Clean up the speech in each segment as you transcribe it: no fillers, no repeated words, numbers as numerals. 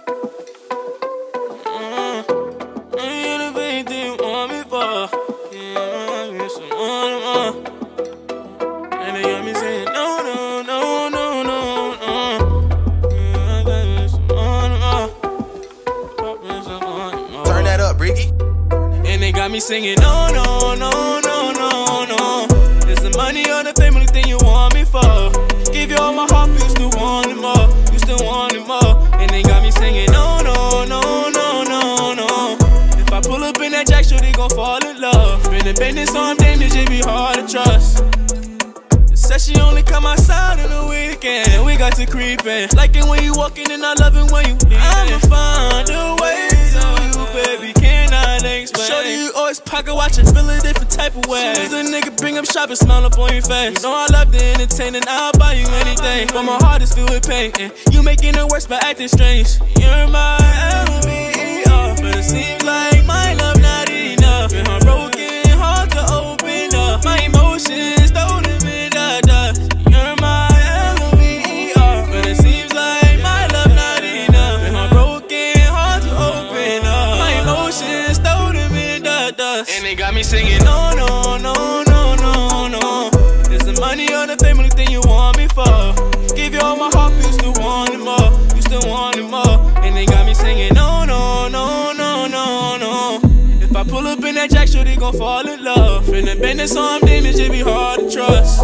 Got me singing, no, no, no, no, no, no. Is the money or the fame only thing you want me for? Give you all my heart, but you still want it more. You still want it more. And they got me singing, no, no, no, no, no, no. If I pull up in that jack, sure they gon' fall in love. Been a business, so I'm damaged, it be hard to trust. Said she only come outside on the weekend. We got to creepin'. Like it when you walkin' and I love it when you leavin'. I'ma find a way to you, baby. Can I explain? Shawty, you always pocket watching, feel a different type of way. Soon as a nigga bring up shop and smile up on your face. You know I love to entertain and I'll buy you anything. But my heart is filled with pain, and you making it worse by acting strange. You're my LVER, but it seems like my love not enough. And I'm broken, hard to open up. My emotions throw them in the dust. You're my LVER, but it seems like my love not enough. And I'm broken, hard to open up. My emotions throw them in the dust. And they got me singing, no, no, no, no, no, no. Is the money or the fame only thing you want me for? Give you all my heart, but you still want it more. You still want it more. And they got me singing, no, no, no, no, no, no. If I pull up in that jack, sure they gon' fall in love. In the business, so I'm damaged, it be hard to trust.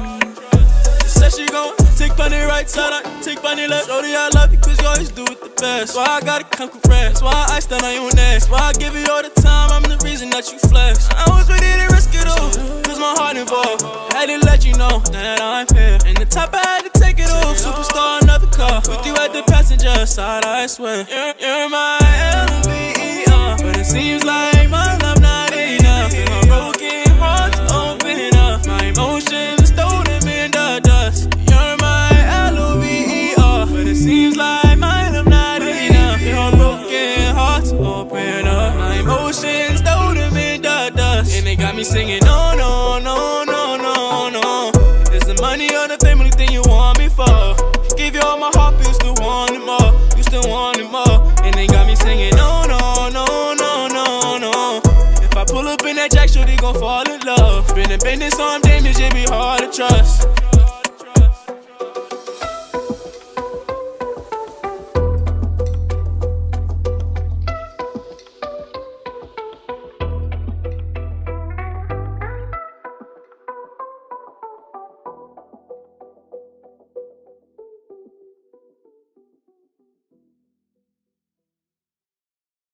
Said she gon' take on the right side, I take on the left. Shawty, I love you cause you always do it the best. Why I gotta come correct, why I stand on your neck. Why I give you all the time, I'm the reason that you flex. I was ready to risk it all, cause my heart involved. I had to let you know that I'm here. And the top I had to take it off, superstar, another car. With you at the passenger side, I swear. You're my LVER, but it seems like my love not enough. And my broken heart's open up. My emotions throw them in the dust. You're my LVER, but it seems like my love not enough. And my broken heart's open up. My emotions throw them in the dust. And they got me singing, no, no, no, no, no, no. Is the money or the fame only thing you want me for? Give you all my heart, but you still want it more. You still want it more. And they got me singing, no, no, no, no, no, no. If I pull up in that jack, sure they gon' fall in love. Been a business, so I'm damaged, it be hard to trust.